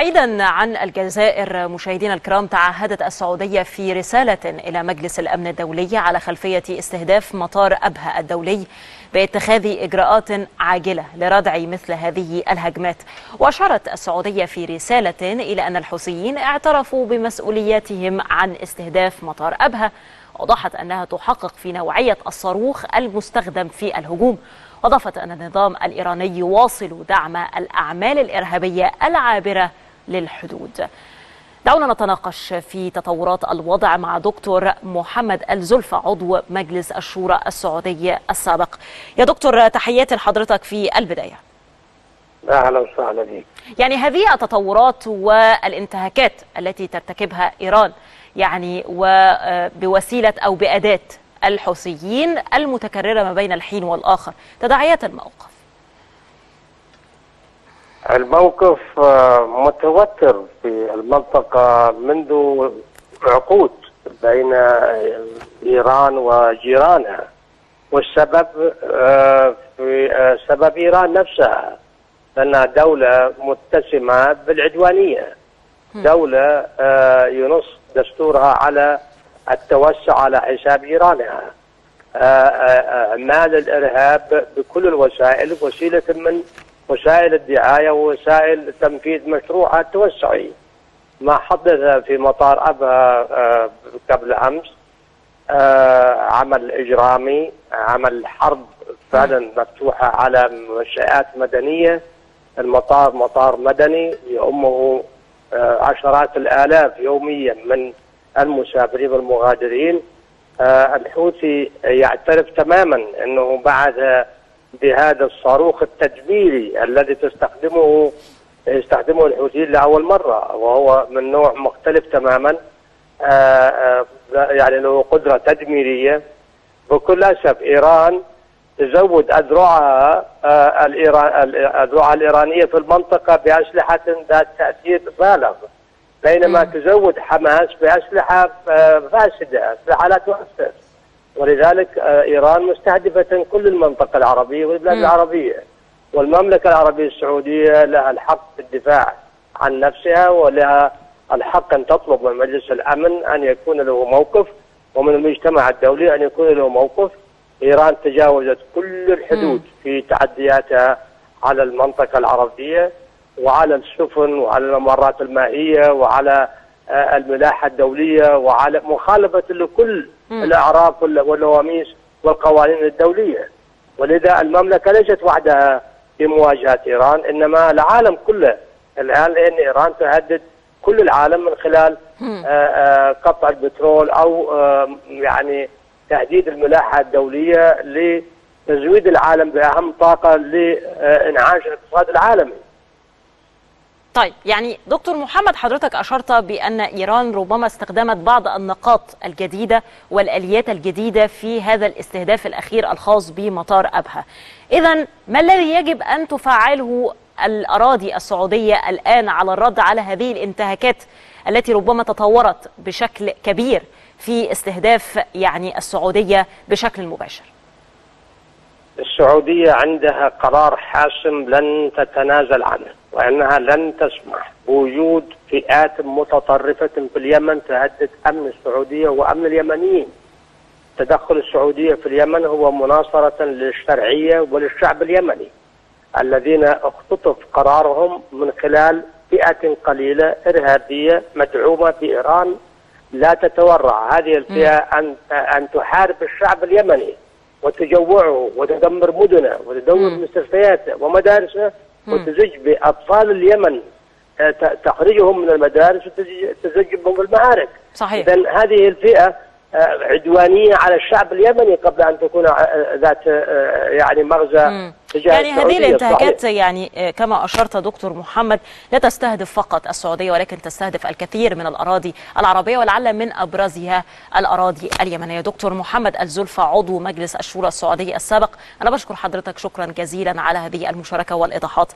بعيدا عن الجزائر مشاهدينا الكرام، تعهدت السعودية في رسالة إلى مجلس الأمن الدولي على خلفية استهداف مطار أبها الدولي باتخاذ إجراءات عاجلة لردع مثل هذه الهجمات. وأشارت السعودية في رسالة إلى أن الحوثيين اعترفوا بمسؤولياتهم عن استهداف مطار أبها. وضحت أنها تحقق في نوعية الصاروخ المستخدم في الهجوم. وأضافت أن النظام الإيراني يواصل دعم الأعمال الإرهابية العابرة للحدود. دعونا نتناقش في تطورات الوضع مع دكتور محمد الزلفى، عضو مجلس الشورى السعودي السابق. يا دكتور، تحياتي لحضرتك في البداية. أهلا وسهلا بك. يعني هذه التطورات والانتهاكات التي ترتكبها إيران وبوسيلة أو بأداة الحوثيين المتكررة ما بين الحين والآخر، تداعيات الموقف متوتر في المنطقة منذ عقود بين إيران وجيرانها، والسبب في سبب إيران نفسها، لأنها دولة متسمة بالعدوانية، دولة ينص دستورها على التوسع على حساب جيرانها، أعمال الإرهاب بكل الوسائل، وسيلة من وسائل الدعاية ووسائل تنفيذ مشروعها التوسعي. ما حدث في مطار أبها قبل أمس عمل إجرامي، عمل حرب فعلا مفتوحة على منشآت مدنية. المطار مطار مدني يؤمه عشرات الآلاف يوميا من المسافرين والمغادرين. الحوثي يعترف تماما أنه بعد بهذا الصاروخ التدميري الذي يستخدمه الحوثيين لأول مرة، وهو من نوع مختلف تماما، يعني له قدرة تدميرية. بكل أسف إيران تزود أذرعها الإيرانية في المنطقة بأسلحة ذات تأثير بالغ، بينما تزود حماس بأسلحة فاسدة، أسلحة لا تؤثر. ولذلك إيران مستهدفة كل المنطقة العربية والبلاد العربية، والمملكة العربية السعودية لها الحق في الدفاع عن نفسها، ولها الحق أن تطلب من مجلس الأمن أن يكون له موقف، ومن المجتمع الدولي أن يكون له موقف. إيران تجاوزت كل الحدود في تعدياتها على المنطقة العربية وعلى السفن وعلى الممرات المائية وعلى الملاحة الدولية، وعلى مخالفة لكل الأعراف والنواميس والقوانين الدولية. ولذا المملكة ليست وحدها في مواجهة إيران، إنما العالم كله الآن، لأن إيران تهدد كل العالم من خلال قطع البترول أو يعني تهديد الملاحة الدولية لتزويد العالم بأهم طاقة لإنعاش الاقتصاد العالمي. طيب، يعني دكتور محمد، حضرتك أشرت بأن إيران ربما استخدمت بعض النقاط الجديدة والآليات الجديدة في هذا الاستهداف الأخير الخاص بمطار أبها. إذن ما الذي يجب أن تفعله الأراضي السعودية الآن على الرد على هذه الانتهاكات التي ربما تطورت بشكل كبير في استهداف السعودية بشكل مباشر؟ السعودية عندها قرار حاسم لن تتنازل عنه، وأنها لن تسمح بوجود فئات متطرفة في اليمن تهدد أمن السعودية وأمن اليمنيين. تدخل السعودية في اليمن هو مناصرة للشرعية وللشعب اليمني الذين اختطف قرارهم من خلال فئة قليلة إرهابية مدعومة بإيران لا تتورع هذه الفئة أن تحارب الشعب اليمني وتجوعه وتدمر مدنه وتدمر مستشفياته ومدارسه وتزج بأطفال اليمن، تخرجهم من المدارس وتزجهم بالمعارك. صحيح. إذن هذه الفئة عدوانية على الشعب اليمني قبل أن تكون ذات مغزى تجاه هذه الانتهاكات كما أشرت دكتور محمد لا تستهدف فقط السعودية، ولكن تستهدف الكثير من الأراضي العربية، ولعل من أبرزها الأراضي اليمنية. دكتور محمد الزلفى، عضو مجلس الشورى السعودي السابق، أنا بشكر حضرتك شكرا جزيلا على هذه المشاركة والإيضاحات.